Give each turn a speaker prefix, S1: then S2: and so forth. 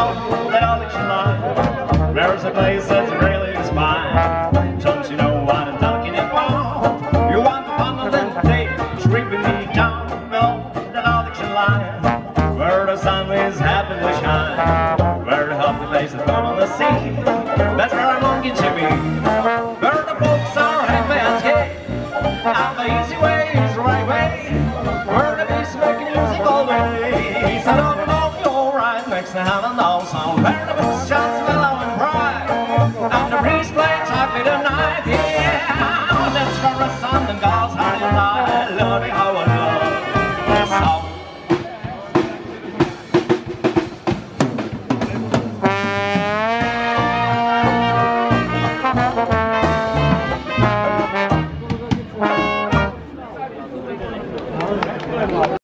S1: know that all that you like. There's a place that's really mine. Don't you know what I'm talking about? You want the bundle and take sweeping me down. Know that all that you like. Where the sun is happy to shine. Where the healthy faces come on the sea. That's where I'm longing to be. Where the folks are happy and gay. And the easy way is the right way. Where the beats making music all day. So don't know you're right next to heaven, no sound.